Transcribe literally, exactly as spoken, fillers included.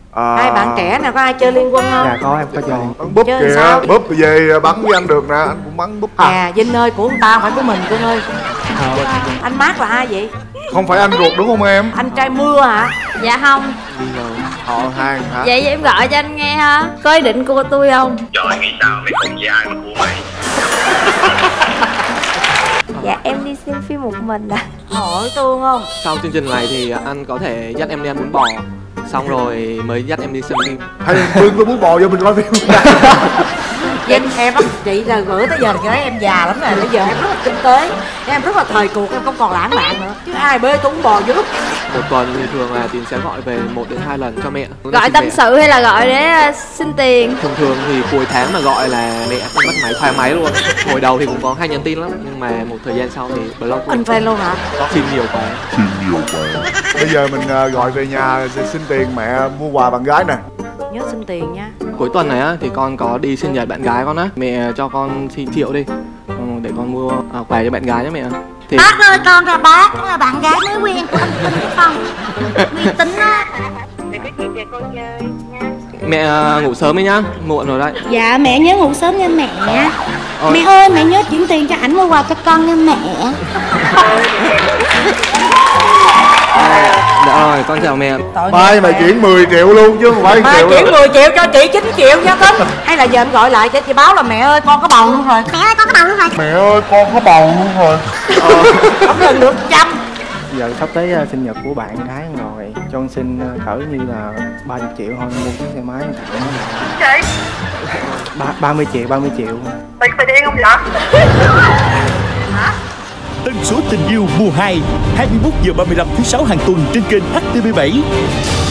À... Hai bạn trẻ nào có ai chơi Liên Quân không? Dạ có, em có chơi. Bắn búp chơi kìa, sao? búp về bắn với anh được nè, anh cũng bắn búp. À, Vinh ơi, của người ta không phải của mình Cưng ơi. À, anh Mát là ai vậy? Không phải anh ruột đúng không em? Anh trai mưa hả? Dạ không. Họ hàng hả? Vậy em gọi cho anh nghe ha. Có ý định cua tôi không? Trời, nghĩ sao mày cùng với ai mà cua mày? Dạ em đi xem phim một mình à. Hỏi tương không? Sau chương trình này thì anh có thể dắt em đi ăn bún bò, xong rồi mới dắt em đi xem phim. Hay Phương với bún bò vô mình coi phim. Vinh, em bắt chị là gửi tới giờ thì thấy em già lắm rồi. Bây giờ em rất là kinh tế, em rất là thời cuộc, em không còn lãng mạn nữa. Chứ ai bê tôi bún bò vô. Một tuần thì thường là Tín sẽ gọi về một đến hai lần cho mẹ. Gọi tâm sự hay là gọi để uh, xin tiền? Thường thường thì cuối tháng mà gọi là mẹ không bắt máy, thoải mái luôn. Hồi đầu thì cũng có hay nhắn tin lắm, nhưng mà một thời gian sau thì block luôn. Anh fan luôn hả? Xin nhiều quá. Xin nhiều quá. Bây giờ mình uh, gọi về nhà xin tiền mẹ mua quà bạn gái nè. Nhớ xin tiền nha. Cuối tuần này á thì con có đi sinh nhật bạn gái con á, mẹ cho con xin triệu đi để con mua à, quà cho bạn gái nhé mẹ. Thì... Bác ơi, con là bác, con là bạn gái mới quen của anh Tinh phải không? Uy tín á. Để có chuyện về con chơi nha. Mẹ à, ngủ sớm đi nhá, muộn rồi đấy. Dạ mẹ nhớ ngủ sớm nha mẹ. Ôi. Mẹ ơi, mẹ nhớ chuyển tiền cho ảnh mua quà cho con nha mẹ. Dạ rồi, con chào mẹ. Mai mày chuyển mười triệu luôn chứ không phải Mà triệu chuyển đâu. mười triệu cho chị chín triệu nha Tính. Hay là giờ anh gọi lại cho chị báo là mẹ ơi con có bầu luôn rồi. Mẹ ơi, con có bầu luôn rồi. Mẹ ơi con có bầu luôn rồi. Không lần được trăm. Giờ sắp tới uh, sinh nhật của bạn gái rồi, cho con xin uh, cỡ như là ba mươi triệu thôi, mua chiếc xe máy tặng nó. Chị, Ba, ba mươi triệu, ba mươi triệu. mày mày điên không vậy? Hả? Tần số tình yêu mùa hai, hai mươi mốt giờ ba mươi lăm thứ sáu hàng tuần trên kênh H T V bảy.